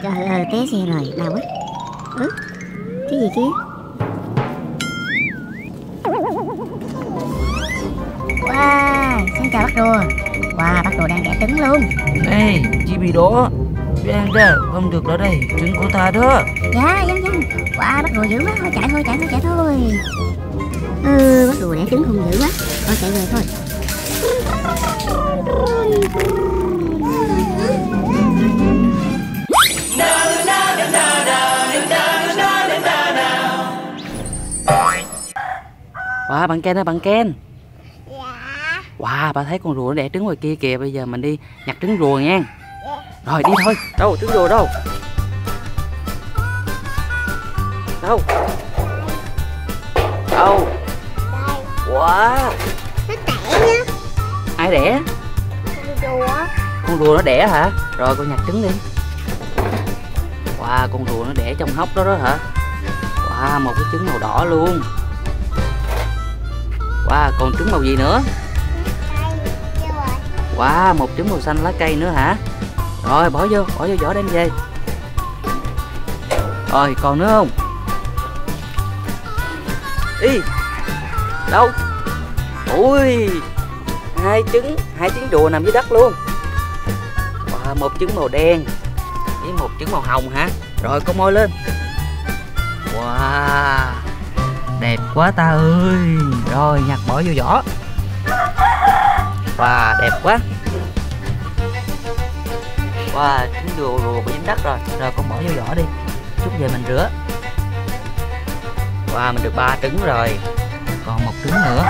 té xe rồi, đau quá. Cái gì kia? Wow, xin chào bác rùa. Wow, bác rùa đang đẻ trứng luôn. Ê, chị bị đổ. Đang ra, không được ở đây, trứng của ta đó. Dạ, vâng. Wow, bác rùa dữ quá, thôi chạy thôi. Bác rùa đẻ trứng không dữ quá, thôi chạy về thôi. Wow, bạn Ken ơi, bạn Ken. Dạ. Wow, bà thấy con rùa nó đẻ trứng ngoài kia kìa. Bây giờ mình đi nhặt trứng rùa nha. Rồi đi thôi. Đâu, trứng rùa đâu? Đâu? Đâu? Wow. Nó đẻ nhá. Ai đẻ? Con rùa. Con rùa nó đẻ hả? Rồi con nhặt trứng đi. Wow, con rùa nó đẻ trong hốc đó hả? Wow, một cái trứng màu đỏ luôn. Wow, còn trứng màu gì nữa? Wow, một trứng màu xanh lá cây nữa hả? Rồi bỏ vô vỏ đem về. Rồi còn nữa không? Ý, đâu? Ui, hai trứng rùa nằm dưới đất luôn. Wow, một trứng màu đen với một trứng màu hồng hả? Rồi con moi lên. Wow, đẹp quá ta ơi. Rồi nhặt bỏ vô vỏ. Wow, đẹp quá. Wow, trứng rùa bị dính đất rồi. Rồi con bỏ vô vỏ đi, chút về mình rửa. Wow, mình được 3 trứng rồi. Còn một trứng nữa.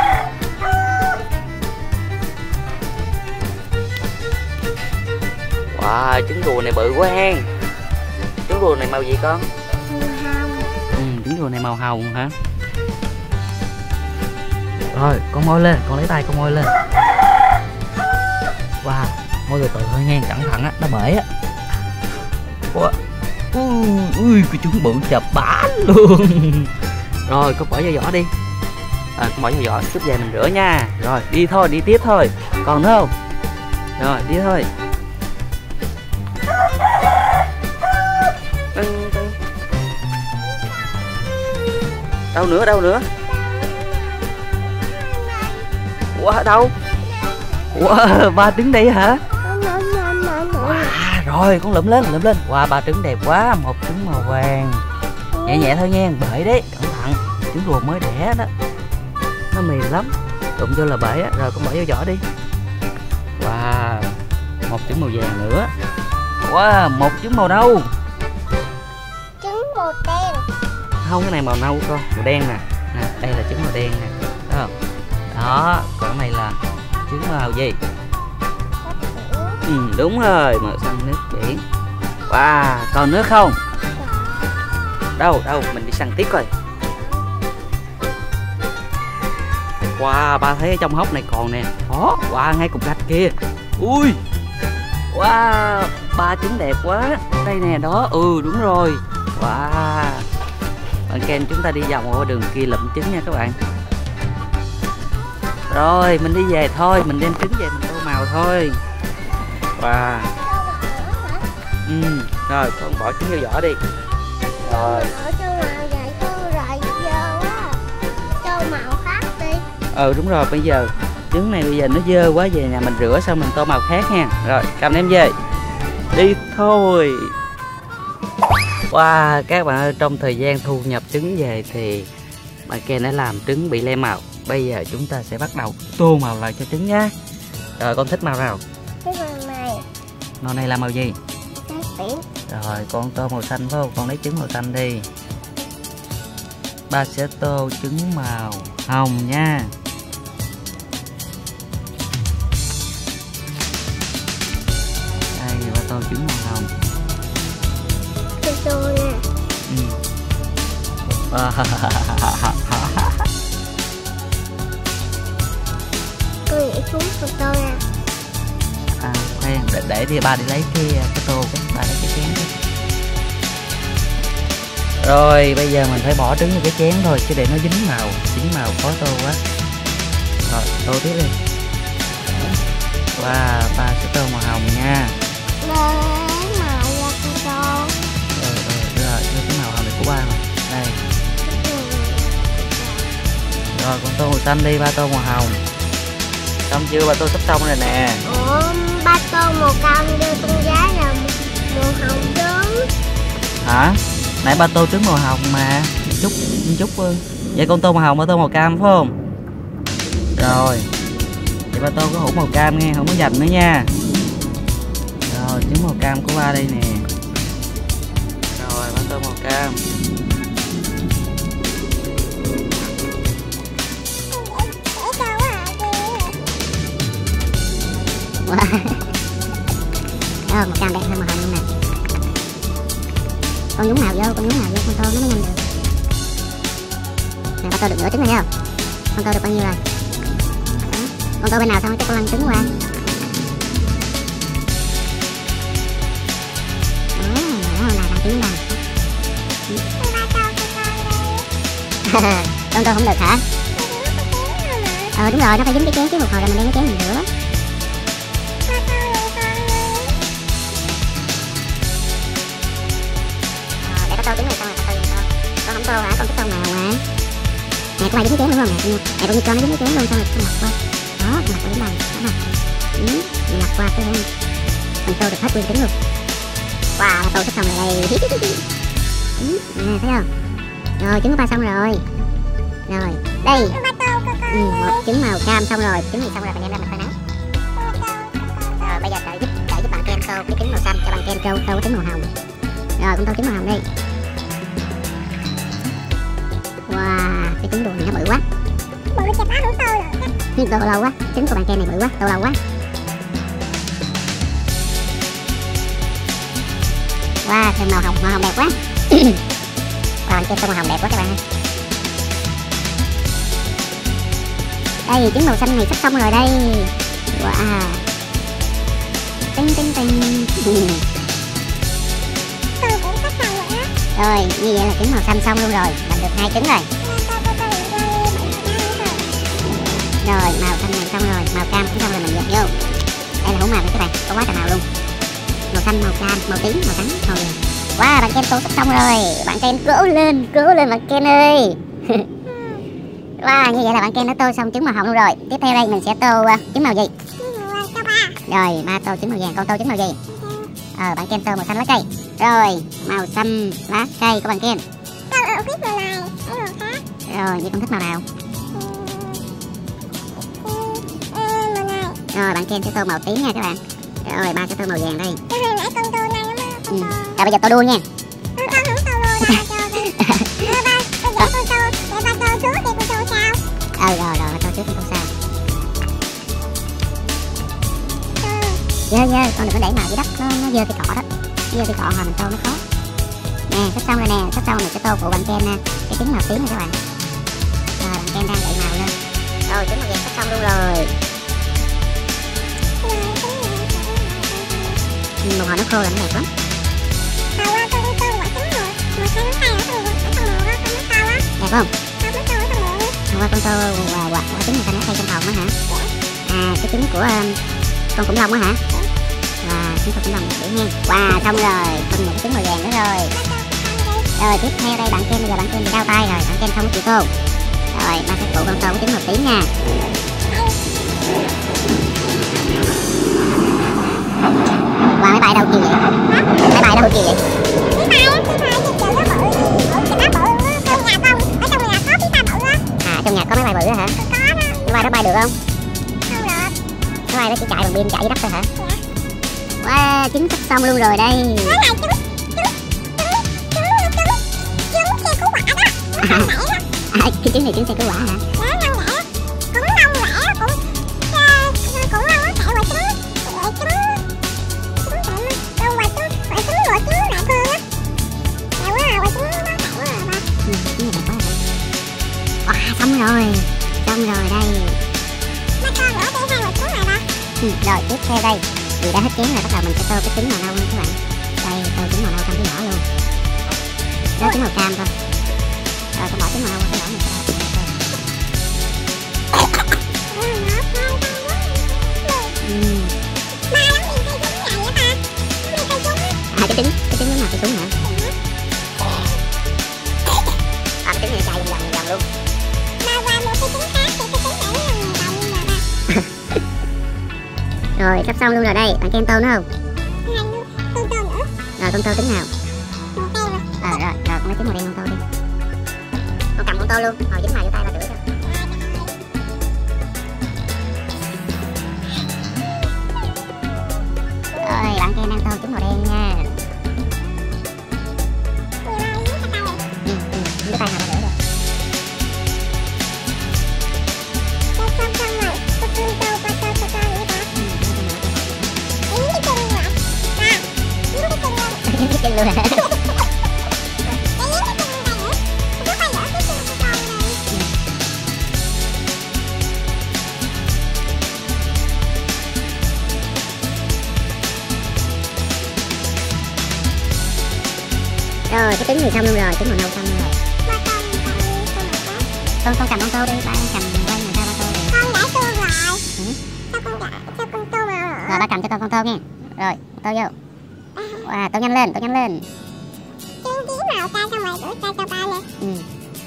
Wow, trứng rùa này bự quá hen. Trứng rùa này màu gì con? Trứng rùa này màu hồng hả? Rồi con moi lên, con lấy tay con moi lên. Wow, moi từ từ thôi nghe, cẩn thận á, nó bể á. Wow. Ui, cái trứng bự chà bá luôn. Rồi con bỏ vô vỏ đi. Con bỏ vô vỏ, chút về mình rửa nha. Rồi đi thôi, đi tiếp thôi. Còn nữa không? Rồi đi thôi. Đâu nữa? Wow, đâu? Wow, 3 trứng đây hả? Wow, rồi con lụm lên. Wow, 3 trứng đẹp quá. Một trứng màu vàng. Nhẹ thôi nha, bể đấy, cẩn thận. Trứng rùa mới đẻ đó, nó mềm lắm, đụng vô là bể á. Rồi con bỏ vô vỏ đi. Wow, một trứng màu vàng nữa. Wow, một trứng màu đâu? Trứng màu đen. Không, cái này màu nâu con, màu đen nè. Đây là trứng màu đen nè, thấy không? Đó, còn cái này là trứng màu gì? Đúng rồi, màu xanh nước biển. Wow, còn nữa không? Đâu, mình đi săn tiếp coi. Wow, ba thấy ở trong hốc này còn nè. Đó, wow, ngay cục gạch kia. Ui, wow, 3 trứng đẹp quá. Đây nè, đó, đúng rồi. Wow, bạn Ken chúng ta đi vòng qua đường kia lụm trứng nha các bạn. Rồi mình đi về thôi, mình đem trứng về mình tô màu thôi. Wow. Rồi con bỏ trứng vô vỏ đi. Rồi. Tô màu khác đi. Đúng rồi, bây giờ trứng này bây giờ nó dơ quá, về nhà mình rửa xong mình tô màu khác nha. Rồi cầm em về. Đi thôi. Wow, các bạn ơi, trong thời gian thu nhập trứng về thì bạn Ken đã làm trứng bị le màu. Bây giờ chúng ta sẽ bắt đầu tô màu lại cho trứng nhá. Rồi con thích màu nào? Cái màu này. Màu này là màu gì? Nước biển. Rồi con tô màu xanh phải không? Con lấy trứng màu xanh đi. Ba sẽ tô trứng màu hồng nha. Đây, ba tô trứng màu hồng. Tôi tô nè. Cô nghĩ xuống tôi tô nè. Khoan, để thì ba đi lấy cái tô, ba lấy cái chén đó. Rồi bây giờ mình phải bỏ trứng vào cái chén thôi, chứ để nó dính màu khó tô quá. Rồi tô tiếp đi. Wow, ba sẽ tô màu hồng nha. Lấy màu ra tôi tô. Rồi con tô màu xanh đi, ba tô màu hồng. Xong chưa? Ba tô sắp xong rồi nè. Ủa, ba tô màu cam đưa con gái là màu hồng trứng. Hả? Nãy ba tô trứng màu hồng mà. Chút vậy con tô màu hồng, ba tô màu cam phải không? Rồi vậy ba tô có hũ màu cam nghe, không có dành nữa nha. Rồi trứng màu cam của ba đây nè. Rồi ba tô màu cam. Wow. Màu cam đẹp hơn màu hồng luôn nè. Con nhúng màu vô, con tô nó mới nhanh được. Nè, ba tô được nửa trứng rồi thấy không? Con tô được bao nhiêu rồi? Đó. Con tô bên nào xong cái con lăn trứng qua. Đó là làm trứng bằng. Con tô không được hả? Đúng rồi, nó phải dính cái chén chứ, một hồi là mình đem cái chén mình rửa. Để có tô trứng này xong rồi tô con không tô hả? Con thích tô màu mà. Nè có ai dính cái chén đúng không nè? Nè con như con nó dính cái chén luôn, xong rồi con lật qua. Đó, con lật qua đến bằng. Đó nè. Mình lật qua cái mình tô được hết nguyên trứng luôn. Wow, tô sắp xong rồi đây. Nè thấy không? Rồi trứng của ba xong rồi. Rồi đây. Một trứng màu cam xong rồi, trứng này xong rồi mình đem ra mình phơi nắng. Rồi bây giờ đợi giúp bạn Ken tô cái trứng màu xanh cho bạn Ken tô cái trứng màu hồng. Rồi con tô trứng màu hồng đi. Wow, cái trứng đùi này nó bự quá. Bự cho bá đủ tô rồi. Nhưng tô lâu quá, trứng của bạn Ken này bự quá, tô lâu quá. Wow, thêm màu hồng đẹp quá. Bạn Ken tô màu hồng đẹp quá các bạn ơi. Đây trứng màu xanh này sắp xong rồi đây. Wow. Tinh. Tôi cũng sắp xong rồi á. Rồi như vậy là trứng màu xanh xong luôn rồi. Mình được 2 trứng rồi. Rồi màu xanh này xong rồi, màu cam cũng xong rồi, mình dẹp vô. Đây là hũ màu các bạn, có quá trời màu luôn. Màu xanh, màu cam, màu tím, màu trắng, màu vàng. Wow, bạn Ken tô sắp xong rồi. Bạn Ken cố lên bạn Ken ơi. Wow, như vậy là bạn Ken đã tô xong trứng màu hồng luôn rồi. Tiếp theo đây mình sẽ tô trứng màu gì? Rồi, ba tô trứng màu vàng, con tô trứng màu gì? Bạn Ken tô màu xanh lá cây. Rồi, màu xanh lá cây của bạn Ken. Rồi, vậy con thích màu nào? Rồi, bạn Ken sẽ tô màu tím nha các bạn. Rồi, ba sẽ tô màu vàng đây. Rồi bây giờ tô đuôi nha. Rồi, tô trước con tô sau. Dơ, con đừng có để màu dưới đất, nó dơ cái cọ đó. Nó dơ cái cọ mà mình tô nó khó. Nè, sắp xong rồi nè, sắp xong mình sẽ tô phụ bạn Ken cái trứng màu tím này các bạn. Rồi, bạn Ken đang đậy màu lên. Rồi, trứng màu vàng sắp xong luôn rồi. Một hồi nó khô là nó đẹp lắm. Đẹp không? Hôm qua con tô quả trứng màu xanh lá cây trong hồng á hả? Cái trứng của con khủng long á hả? Trứng con khủng long để nha. Wow, xong rồi, còn một cái trứng màu vàng nữa rồi. Rồi tiếp theo đây bạn Ken, bây giờ bạn Ken bị đau tay rồi, bạn Ken không có chịu tô. Rồi ba sẽ phụ con tô cái trứng màu tím nha. Wow, máy bay đâu kìa vậy? Máy bay đâu kìa vậy? Trong nhà có máy bay bự hả? Máy bay đó bay được không? Không được. Máy bay đó chỉ chạy bằng pin chạy dưới đất thôi hả? Wow, trứng sắp xong luôn rồi đây. Đó là trứng xe cứu hỏa đó. Cái trứng này trứng xe cứu hỏa hả? Đó, lông lẻ. Cũng lông lẻ, cũng lông nó chạy qua trứng lụa trứng đại cương á. Đẹp quá à, qua trứng nó chạy quá à ba. Trứng này đẹp quá hả? Wow, xong rồi đây. Ba con nữa để hai một trứng rồi ba. Rồi tiếp theo đây, vì đã hết chén rồi, bắt đầu mình sẽ tô cái trứng màu nâu nha các bạn. Đây, tô trứng màu nâu trong cái vỏ luôn. Đó trứng màu cam thôi. Rồi con bỏ trứng màu nâu vào cái vỏ này. Cái trứng giống nào cái súng hả? Cái trứng này chạy vòng luôn. Ba qua một cái trứng Rồi sắp xong luôn rồi đây. Bạn kem tô nữa không? Con tôm nữa. Rồi con tô trứng nào? Con tôm rồi. Rồi con lấy trứng màu đen con tô đi. Con cầm con tô luôn, hồi dính màu vô tay ba rửa cho. Rồi bạn kem đang tô trứng màu đen nha. Cái tay nào ba rửa rồi. Cái chân luôn hả? Rồi cái trứng thì xong luôn rồi, trứng màu nâu xong luôn rồi. Con cầm con tô đi, ba cầm quay người ta ba tô đi. Con đã tô rồi. Sao con tô màu rồi? Rồi ba cầm cho con tô nghe. Rồi tô vô. Wow, tô nhanh lên, tô nhanh lên. Trứng chín màu ca xong rồi rửa ca cho ba nè.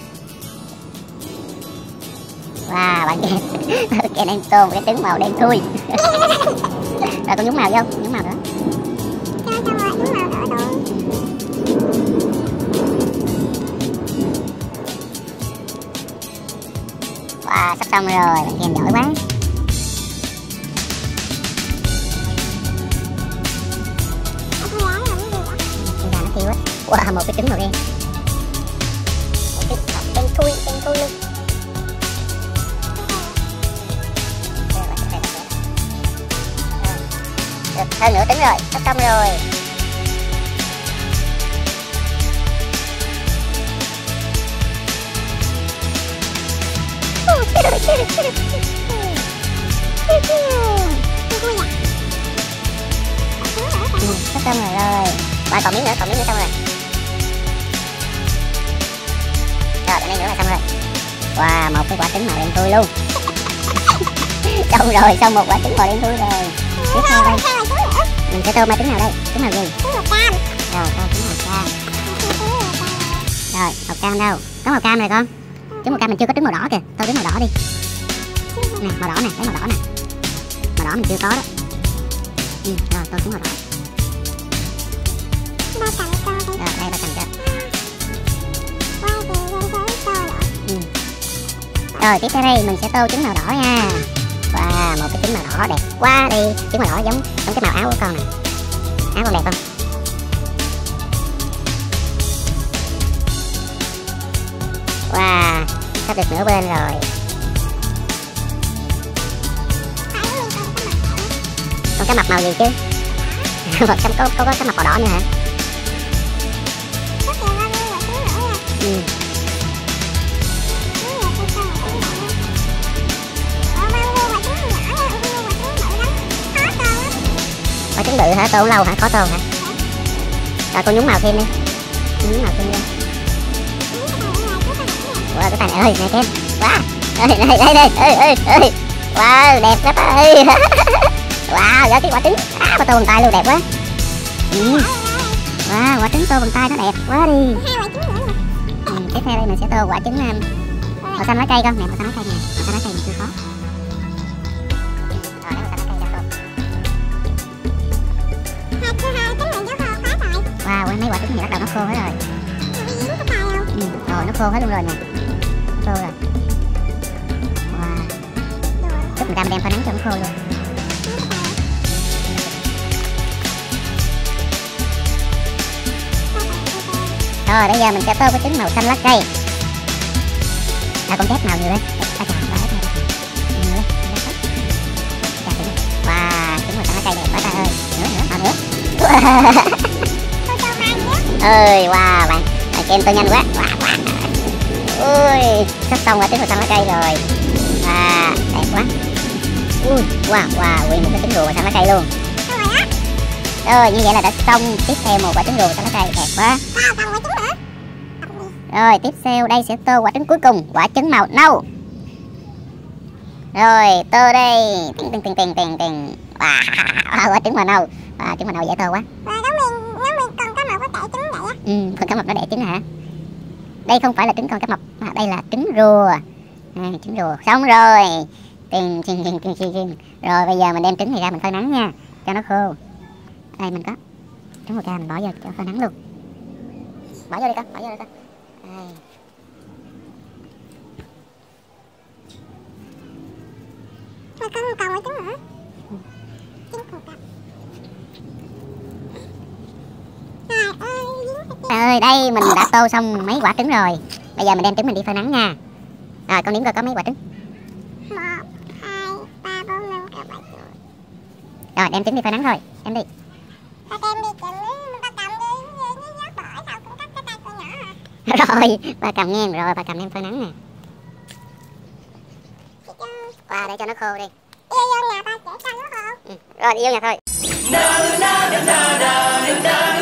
Wow, bạn kia kia đang tô một cái trứng màu đen thui. Rồi con nhúng màu vô, nhúng màu nữa. Cho xong rồi trứng màu đỏ đụng. Wow, sắp xong rồi, bạn kia giỏi quá. Con gà nó kêu á. Wow, một cái trứng màu đen. Một cái đen thui luôn. Được hơn nửa trứng rồi, sắp xong rồi. Sắp xong rồi. Và còn miếng nữa xong rồi. Rồi, cái này nữa là xong rồi. Wow, một cái quả trứng màu đen thui luôn. Xong rồi, xong một quả trứng màu đen thui rồi. Tiếp theo đây, mình sẽ tô ba trứng nào đây? Trứng màu gì? Trứng màu cam. Rồi, tô trứng màu cam. Rồi, màu cam đâu? Có màu cam rồi con. Trứng màu cam mình chưa có trứng màu đỏ kìa. Tô trứng màu đỏ đi. Nè, màu đỏ nè, lấy màu đỏ nè. Màu đỏ mình chưa có đó. Rồi, tô trứng màu đỏ. Ba cầm tô đi. Rồi, đây ba cầm cho. Quay từ lên tới tô nữa. Rồi, tiếp theo đây mình sẽ tô trứng màu đỏ nha. Wow, một cái trứng màu đỏ đẹp quá đi. Trứng màu đỏ giống cái màu áo của con nè. Áo con đẹp không? Wow, sắp được nửa bên rồi. Con cá mập màu gì chứ? Có cá mập màu đỏ nữa hả? Quả trứng bự hả? Tô lâu hả? Khó tô hả? Rồi con nhúng màu thêm đi. Nhúng màu thêm đi. Wow, cái tay này ơi, này Ken. Wow. Đây. Wow, đẹp lắm ơi. Wow, cái quả trứng. Quả tô bằng tay luôn đẹp quá. Wow, quả trứng tô bằng tay nó đẹp quá đi. Tiếp theo đây mình sẽ tô quả trứng màu xanh lá cây con. Nè, màu xanh lá cây nè. Màu xanh lá cây mình chưa có. Wow, mấy quả trứng này bắt đầu nó khô hết rồi. Rồi nó khô hết luôn rồi nè. Khô rồi. Wow. Chút mình đem phơi nắng cho nó khô luôn. Rồi bây giờ mình sẽ tô cái trứng màu xanh lá cây. Con tép màu nhiều lên. Wow, trứng màu xanh lá cây đẹp quá ta ơi. Nữa. Ơi, wow, bạn Ken tô nhanh quá. Wow. Ui, sắp xong quả trứng màu xanh lá cây rồi. Đẹp quá. Ui, wow, nguyên một cái trứng rùa màu xanh lá cây luôn. Rồi, như vậy là đã xong. Tiếp theo một quả trứng rùa màu xanh lá cây, đẹp quá. Rồi, tiếp theo đây sẽ tô quả trứng cuối cùng, quả trứng màu nâu. Rồi, tô đây. Tiền. Wow, quả trứng màu nâu. Trứng màu nâu dễ tô quá. Rồi nó con cá mập có đẻ trứng vậy á? Con cá mập nó đẻ trứng hả? Đây không phải là trứng con cá mập, mà đây là trứng rùa. Trứng rùa. Xong rồi. Tiền. Rồi bây giờ mình đem trứng này ra mình phơi nắng nha, cho nó khô. Đây mình có trứng màu ca, mình bỏ vô cho phơi nắng luôn. Bỏ vô đi con, bỏ vô đi con. Đây. Mà con còn quả trứng nữa. Trứng còn cặp. Trời ơi, đây mình đã tô xong mấy quả trứng rồi. Bây giờ mình đem trứng mình đi phơi nắng nha. Rồi con đếm coi có mấy quả trứng. 1, 2, 3, 4, 5, 6, 7. Rồi đem trứng đi phơi nắng thôi, em đi. Con đem đi chừng ba cầm đi, nhớ bỏ sao cũng cắt cái tay con nhỏ à. Rồi, ba cầm nghe rồi, ba cầm đem phơi nắng nè. Qua để cho nó khô đi. Đi vô nhà ba để cho nó khô. Rồi đi vô nhà thôi.